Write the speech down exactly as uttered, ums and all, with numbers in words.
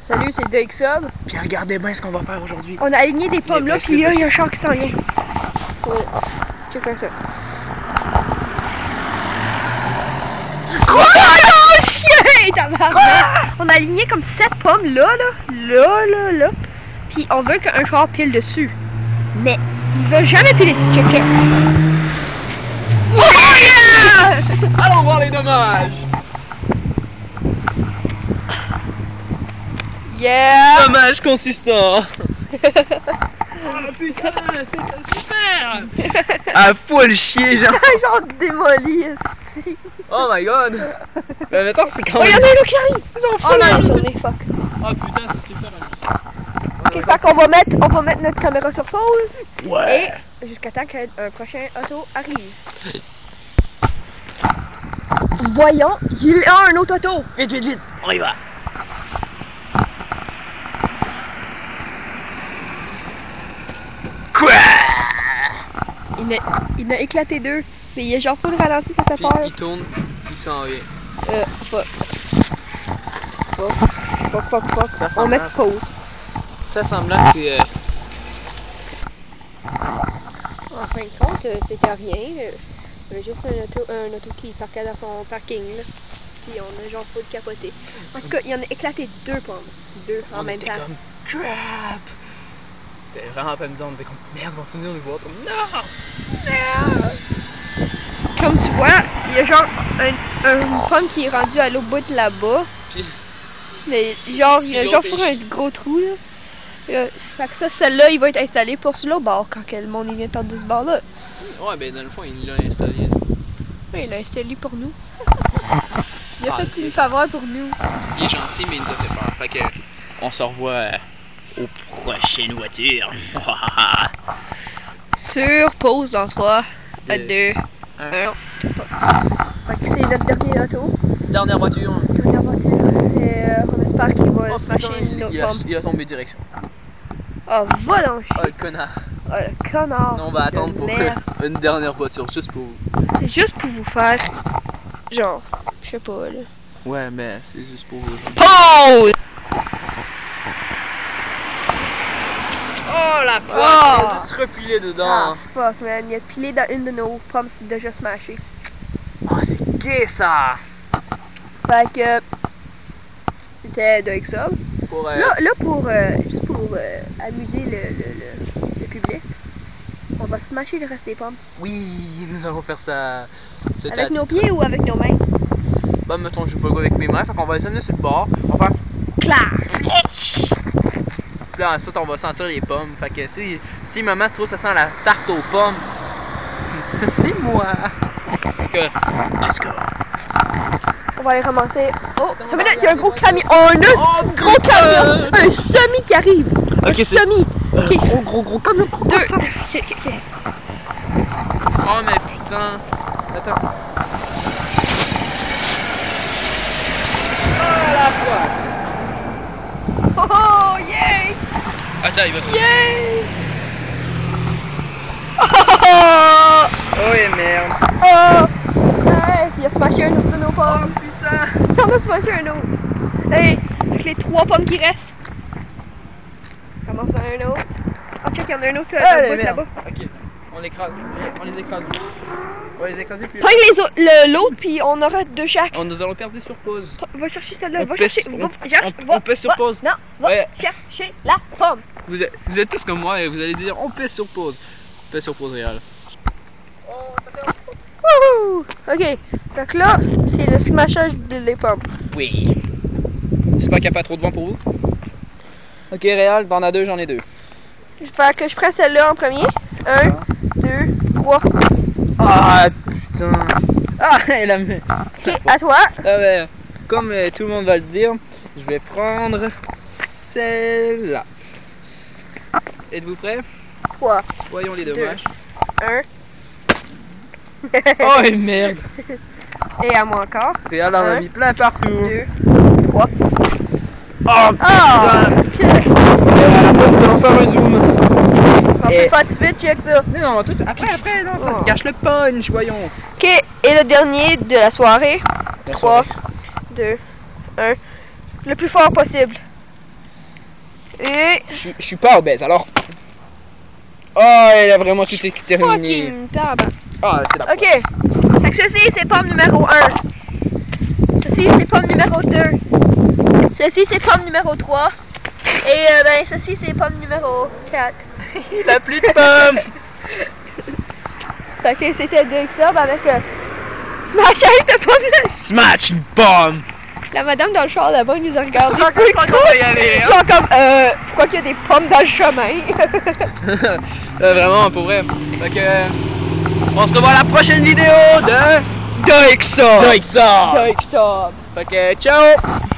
Salut, c'est Deux X Sub. Puis regardez bien ce qu'on va faire aujourd'hui. On a aligné des pommes là, puis là, il y a un char qui s'en vient. Ouais. Check ça. Quoi? Oh, chien! Tabarnak! On a aligné comme sept pommes là, là, là, là, là. Puis on veut qu'un char pile dessus. Mais il veut jamais piler dessus. Check it. Oh yeah! Allons voir les dommages! Yeah! Dommage consistant! Oh putain, c'est super! Ah, full chier, genre! Genre démoli, ici. Oh my god! Mais maintenant, c'est quand Oh, même. y'en a un autre qui arrive! Oh non, il a tourné, fuck. Oh putain, c'est super! Ok, fait qu'on va mettre, on va mettre notre caméra sur pause. Ouais! Et jusqu'à temps qu'un prochain auto arrive. Voyons, il y a un autre auto! Vite, vite, vite! On y va! Quoi? Il a, il a éclaté deux, mais il a genre full ralenti cette Puis affaire. il tourne, il s'en vient. Euh, fuck. Fuck, fuck, fuck, fuck. Ça On met semble- pause. Ça semblant que c'est. Euh... En fin de compte, euh, c'était rien. Euh, il y avait juste un auto, un auto qui parquait dans son parking, là. Puis on a genre full capoté. En tout cas, il y en a éclaté deux pommes. Deux en on même était temps. comme crap! C'était vraiment pas amusant, on était comme merde, continue de nous voir. C'est comme non! Comme tu vois, il y a genre un, un- une pomme qui est rendue à l'autre bout de là-bas. Puis, Mais genre, il y a Puis genre l'autre pour un gros trou là. Euh, fait que ça, celle-là, il va être installé pour sur l'autre bord quand que le monde il vient perdre de ce bord-là. ouais, ben dans le fond, il l'a installé. Oui, il a installé pour nous. Il a Ah, fait c'est- une faveur pour nous. Il est gentil, mais il nous a fait peur. Fait que, on se revoit euh, aux prochaines voitures. Sur pause dans trois, Deux. deux, Un. un. Fait que c'est notre dernier auto. Dernière voiture. Dernière voiture. Et euh, on espère qu'il va Oh, se putain, mâcher une il, autre il, a, pomme. il a tombé direction. Oh, va donc Oh, chier. le connard. Oh, le connard. Non, on va de attendre pour merde. une dernière voiture, juste pour vous. C'est juste pour vous faire. Genre, je sais pas là. Ouais, mais c'est juste pour vous. Pause! Oh la poisse, il a juste repilé Ah dedans. fuck man, il a pilé dans une de nos pommes, c'est déjà smashé. Oh, c'est gay ça! Fait que c'était de X Sub. Pour, euh, Là, là pour euh, juste pour euh, amuser le, le, le, le public, on va smasher le reste des pommes. Oui, nous allons faire ça. C'est Avec à nos titre. pieds ou avec nos mains? Bah, mettons, je joue pas avec mes mains, fait qu'on va les amener sur le bord. On va faire. Clac! Puis là, ensuite, on va sentir les pommes. Fait que si, si maman trouve ça sent la tarte aux pommes, tu fais c'est moi. Fait que, let's go. On va aller ramasser. Oh, attends une minute, il y a un gros camion. Oh, un autre Oh, gros putain! camion! Un semi qui arrive! Un Ok, c'est- semi! Ok, Gros, gros, gros camion. deux. Oh, mais putain. Attends. Oh la poisse. Oh, oh, yay! Attends, il va. Yay! Oh, oh, oh, Oh, et merde. oh! Hey, il a smashé un autre de nos pommes. Oh putain. Il en a smashé un autre. Hey, avec les trois pommes qui restent. Commence à un autre. Oh, check, il y en a un autre euh, dans le bout là-bas. Ok, on l'écrase. On les écrase. On va les écraser puis. Prends les autres- le- l'autre, puis on aura deux chaque. On nous allons perdre sur pause. Va chercher celle-là. On Va pèse- chercher. on- va- cherche, on- va- on pèse sur va- pause. Non, va Ouais. chercher la pomme. Vous êtes, vous êtes tous comme moi et vous allez dire on pèse sur pause. On pèse sur pause réel. Wouhou! Ok, donc là, c'est le smashage de les pommes. Oui. J'espère qu'il n'y a pas trop de vent pour vous. Ok, réel, t'en as deux, j'en ai deux. Fait que je prends celle-là en premier. Un, deux, trois. Ah putain. Ah, elle a mis. Ok, à toi. Ah ben, comme euh, tout le monde va le dire, je vais prendre celle-là. Êtes-vous prêts? Trois. Voyons les dommages. Un. Oh et merde. Et à moi encore. Réal en a Un, mis plein partout. Deux, trois. Oh Ah! putain. Et à la fin, nous allons faire un zoom. On Et- peut faire tout de suite, check ça. Non, non, tout, après, après, non, ça Oh. te gâche le punch, voyons. Ok, et le dernier de la soirée. trois, deux, un. Le plus fort possible. Et... Je je suis pas obèse, alors... Oh, elle a vraiment tout exterminé. Fucking tabac. Ah, c'est la Ok. Fait que ceci, c'est pomme numéro un. Ceci, c'est pomme numéro deux. Ceci, c'est pomme numéro trois. Et euh, ben, ceci, c'est pomme numéro quatre. Il a plus de pommes. Fait que c'était deux ça, ben avec euh, Smash avec de pommes. Smash une pomme. La madame dans le char là-bas nous a regardé. Encore pas qu'on va y aller, hein. Genre comme, euh, pourquoi qu'il y a des pommes dans le chemin? euh, vraiment, pour vrai. Fait que... euh, on se revoit à la prochaine vidéo de... Doixo! Doixo! Doixo! Fait que, ciao!